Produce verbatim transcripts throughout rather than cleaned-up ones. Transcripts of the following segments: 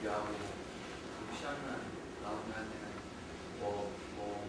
준비하고 그리고 시합날 나오면 할 때는 뭐 뭐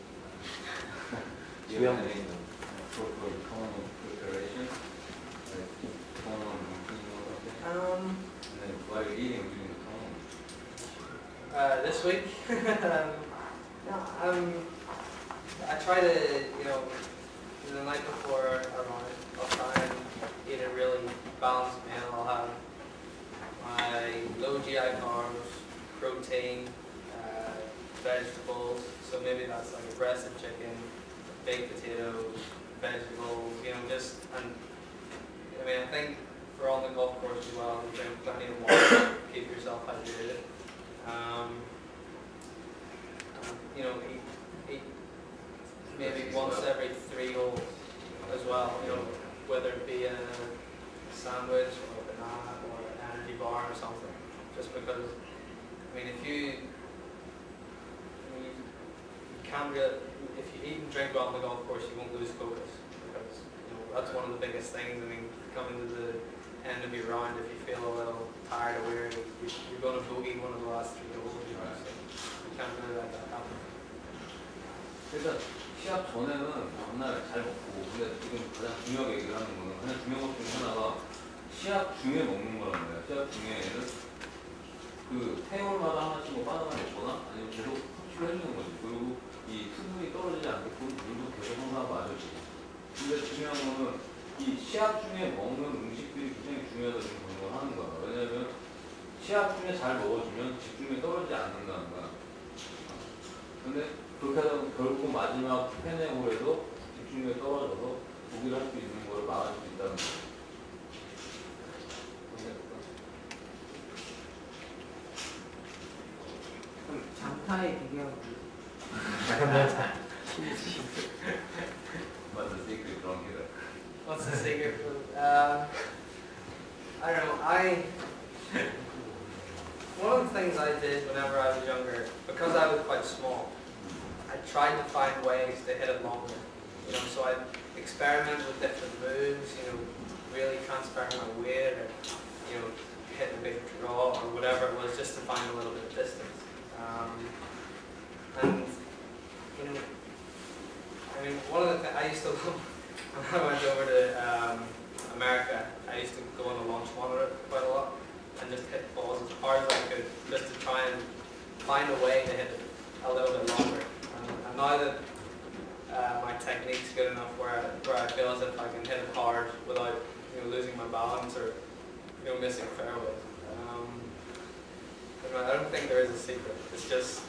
중요한 게 for for common preparation, like common routine or something. Um, And then while you're eating, doing the common. uh, this week, um, no, um, I try to, you know, the night before I run it, I'll try and eat a really balanced meal. I'll have my low G I carbs, protein, uh, vegetables. So maybe that's like a breast of chicken, baked potatoes, vegetables, you know, just, and I mean, I think for on the golf course as well, you drink plenty of water, keep yourself hydrated. Um, um, you know, eat, eat maybe once every three holes as well, you know, whether it be a sandwich or a banana or an energy bar or something. Just because, I mean, if you, I mean, you can't really, if you eat and drink well on the golf course, you won't lose focus. Because, you know, that's one of the biggest things. I mean, coming to the end of your round, if you feel a little tired or weary, you're going to bogey one of the last three holes. You know, so you can't really let that happen. 일단 시합 전에는 전날 잘 먹고, 근데 지금 가장 중요하게 얘기를 하는 거는 그냥 중요한 것 중에 하나가 시합 중에 먹는 거란 말이야. 시합 중에는 그 테이블마다 하나씩 뭐 바나나 먹거나 아니면 계속 섭취를 해주는 거지. 그리고 이 수분이 떨어지지 않게끔 물도 계속 항상 마셔주고. 근데 중요한 거는 이 시합 중에 먹는 음식들이 굉장히 중요하다고 지금 공부를 하는 거야. 왜냐면 시합 중에 잘 먹어주면 집중이 떨어지지 않는다는 거야. 근데 그렇게 하다 보면 결국 마지막 펜의 홀에도 집중력이 떨어져서 보기를 할 수 있는 걸 막을 수 있다는 거예요. 그럼 장타에 비교하면 What's the secret wrong here? What's the secret food? Um, I don't know. I one of the things I did whenever I was younger, because I was quite small, I tried to find ways to hit it longer. You know, so I experimented with different moves. You know, really transferring my weight, or you know, hitting a big draw or whatever it was, just to find a little bit of distance. Um, and you know, I mean, one of the things I used to when I went over to um, America, I used to go on a launch monitor quite a lot and just hit balls as hard as I could, just to try and find a way to hit it a little bit longer. And, and now that uh, my technique's good enough where where I feel as if I can hit it hard without you know losing my balance or you know missing fairways. Um, I don't think there is a secret. It's just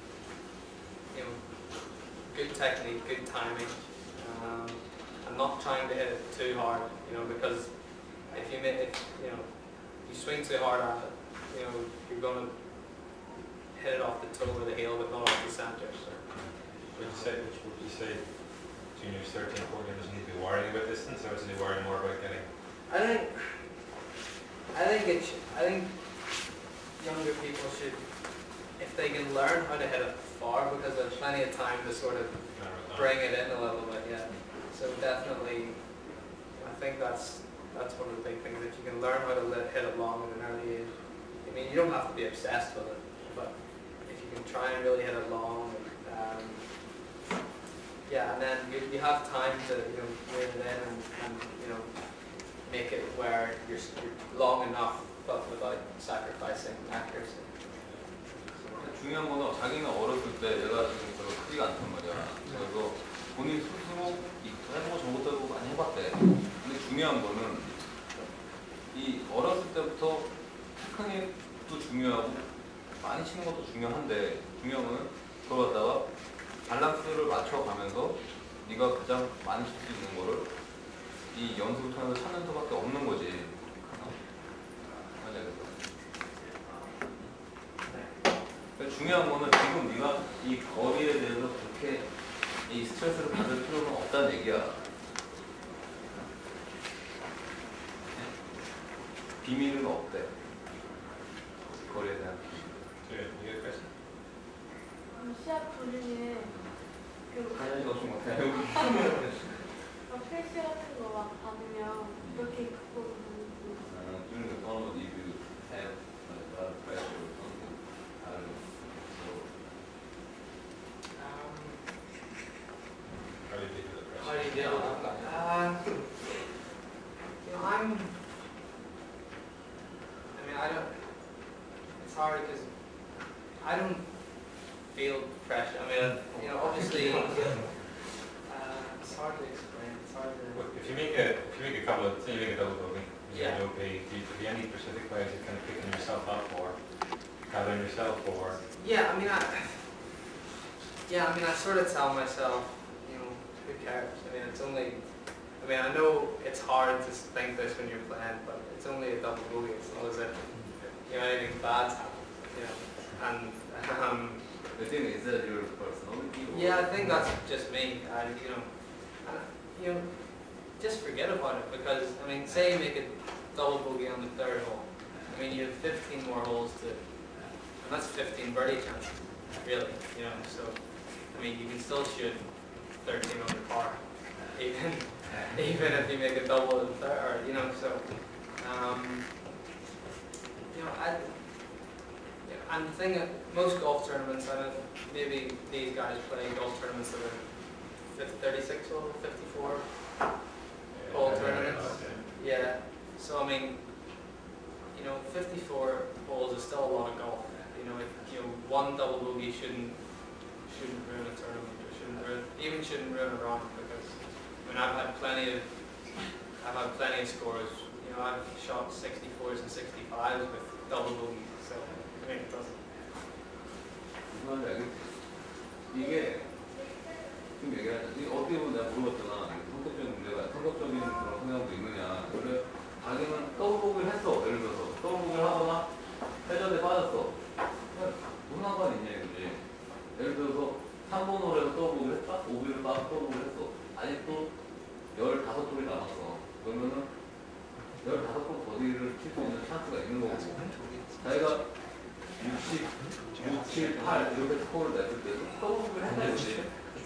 you know good technique, good timing. Um, I'm not trying to hit it too hard, you know, because if you make it, you know, you swing too hard at it, you know, you're going to hit it off the toe or the heel, but not off the center. So. Would you say, which would you say, juniors thirteen, fourteen doesn't need to be worrying about distance, or is he worrying more about getting? I think, I think it. Should, I think younger people should, if they can learn how to hit it far, because there's plenty of time to sort of bring it in a little bit. Yeah. So definitely, I think that's that's one of the big things, that you can learn how to let, hit it long at an early age. I mean, you don't have to be obsessed with it, but if you can try and really hit it long, um, yeah, and then you, you have time to you know rein it in and, and you know make it where you're, you're long enough, but without sacrificing accuracy. 중요한 거는 자기는 어렸을 때 얘가 지금 별로 크지가 않단 말이야. 그래서 본인 스스로 해보고 저것도 해보고 많이 해봤대. 근데 중요한 거는 이 어렸을 때부터 테크닉도 중요하고 많이 치는 것도 중요한데 중요한 거는 그걸 갖다가 밸런스를 맞춰가면서 네가 가장 많이 칠 수 있는 거를 이 연습을 통해서 찾는 수밖에 없는 거지. 맞아. 중요한 거는 지금 네가 이 거리에 대해서 그렇게 이 스트레스를 받을 필요는 없다는 얘기야. 비밀은 없대. 거리에 대한 비밀. Do you get a question? 시합 도중에 그 하얀이 없이 못해. 패시 같은 거 막 받으면 어떻게 극복을 하는지. During the tournament, if you have a lot of pressure I don't. It's hard because I don't feel pressure. I mean, you know, obviously, uh, it's hard to explain. It's hard to. Well, if you make a if you make a couple of say you make a double bogey, you Yeah. get no pay. Do you do you have any specific ways of kind of picking yourself up or gathering yourself or? Yeah, I mean, I. Yeah, I mean, I sort of tell myself, you know, who cares? I mean, it's only. I mean, I know it's hard to think this when you're playing, but it's only a double bogey. It's not as if you know anything bad's happened. You know, and um. The thing is that your personality. Or Yeah, I think that's just me. I, you know, and, you know, just forget about it because I mean, say you make a double bogey on the third hole. I mean, you have fifteen more holes to, and that's fifteen birdie chances, really. You know, so I mean, you can still shoot thirteen under par, even even if you make a double in the third. Or, you know, so um, you know, I. Yeah, and the thing that most golf tournaments, I know maybe these guys play golf tournaments that are thirty-six hole, fifty-four hole tournaments. Yeah. So I mean, you know, fifty-four holes is still a lot of golf. You know, if, you know, one double bogey shouldn't shouldn't ruin a tournament. Or shouldn't ruin, even shouldn't ruin a round because I mean I've had plenty of I've had plenty of scores. You know, I've shot sixty-fours and sixty-fives with double bogeys. So. I mean, it doesn't. 무슨 말인지 알겠지? 이게 지금 얘기하자. 어떻게 보면 내가 물어봤잖아. 성격적인 문제가 성격적인 그런 성향도 있느냐. 그래 자기는 더블복을 했어. 예를 들어서 더블복을 하거나 회전에 빠졌어. 무슨 상관이 있냐 이거지. 예를 들어서 삼 번 홀에서 더블복을 했다. 오 번을 빠져 더블복을 했어. 아직도 열다섯 홀이 남았어. 그러면은 열다섯 홀 버디를 칠 수 있는 찬스가 있는 거고. 자기가 육십, 육, 칠, 팔 이렇게 스코어를 냈을 때도 더블복을 했다지.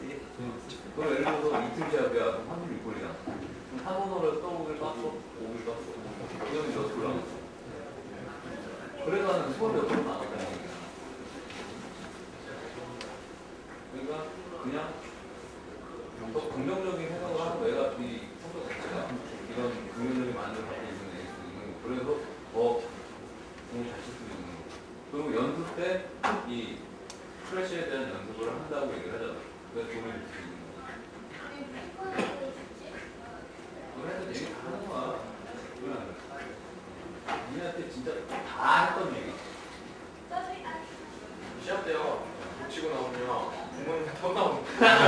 그럼 예를 들어서 이팀 시합이야. 삼십육 홀이잖아. 그럼 삼 번 홀에서 더블복을 땄어. 오 번을 땄어. 그러면 몇 홀 남았어? 그래도 한 스코어 몇 홀 남았다는 얘기야. 그러니까 그냥 더 긍정적인 생각을 하고 내가 이 성격 자체가 이런 긍정적인 마인드를 갖고 있는 애일 수도 있는 거. 그래서 더 공을 잘 칠 수도 있는 거. 그리고 연습 때 이 프레쉬에 대한 연습을 한다고 얘기를 하잖아. 그래서 도움이 될 수 있는 거. 그걸 해서 얘기 다 하는 거야. 그건 니한테 진짜 다 했던 얘기. 시합 때요. 못 치고 나오면 부모님 터 나오는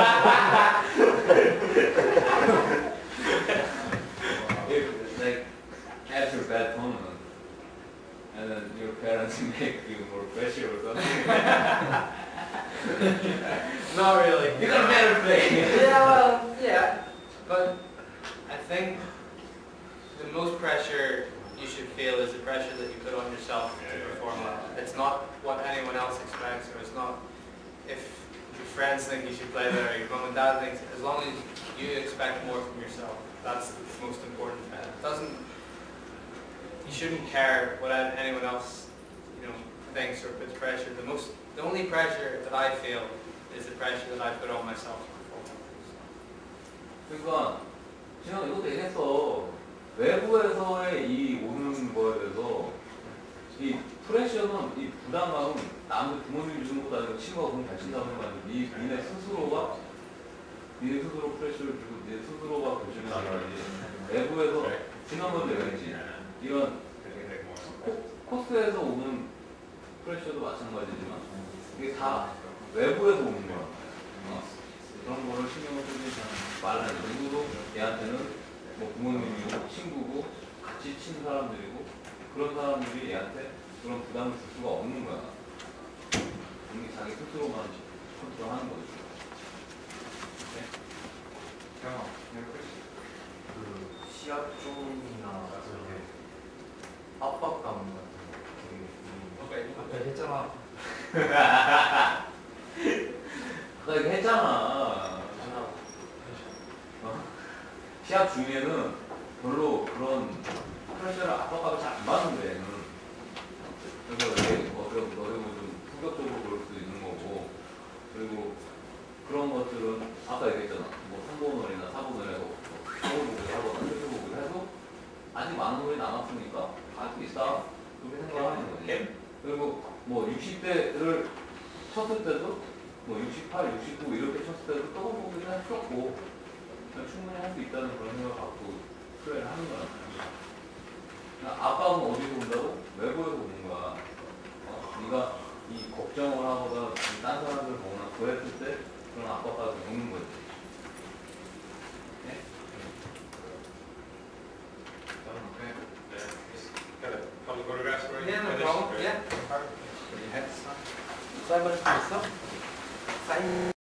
If, like, after a bad tournament, and then your parents make you more pressure or something. Not really. You got a better play. Yeah, well, yeah. But I think the most pressure you should feel is the pressure that you put on yourself to perform well. It's not what anyone else expects, or it's not if your friends think you should play better, or your mom and dad thinks. As long as you expect more from yourself, that's the most important. It doesn't. You shouldn't care what anyone else, you know, thinks or puts pressure. The most, the only pressure that I feel is the pressure that I put on myself to perform. 그러니까 지금 이것도 얘기했어. 외부에서의 이 오는 거에 대해서 이 프레셔는 이 부담감은 남들 부모님이 주는 것도 아니고 친구가 공 잘 친다고 하는 거 아니고 니, 니네 스스로가 니네 스스로 프레셔를 주고 니네 스스로가 결정을 하는 거지. 외부에서 지난번도 얘기했지. 이런 코, 코스에서 오는 프레셔도 마찬가지지만 이게 다 외부에서 오는 거야. 어? 그런 거를 신경을 쓰지 말라는 누구도 얘한테는 뭐 부모님이고 친구고 같이 친 사람들이고 그런 사람들이 얘한테 그런 부담을 줄 수가 없는 거야. 이게 자기 스스로만 컨트롤하는 거지. 형, 그 시합 쪽이나 그게 압박감 같은 거 되게 아까 했잖아. 아까 이거 했잖아. 어? 시합 중에는 별로 그런 프레셔를 압박감을 잘 안 받는데 얘는. 그래서 이렇게 뭐 그래 너희고 좀 성격적으로 그럴 수도 있는 거고 그리고 그런 것들은 아까 얘기했잖아. 뭐 삼 번 홀이나 사 번 홀에서 서울복을 하거나 세수복을 해도 아직 많은 홀이 남았으니까 할 수 있다. 그렇게 하는 거지. Him? 그리고 뭐 육십 대를 쳤을 때도 뭐 육십팔, 육십구 이렇게 쳤을 때도 떠보기 그냥 쳤고 그냥 충분히 할 수 있다는 그런 생각 갖고 플레이를 하는 거야. 아빠는 어디서 본다고? 외부에서 보는 거야. 어? 네가 이 걱정을 하거나 딴 사람들 보거나 그랬을 때 그런 아빠까지 오는 거지. 네? Okay. Yeah. Just got a couple of photographs for you. Yeah, no Finish? problem. Great. Yeah. You had some? 사인을 했어? 사인.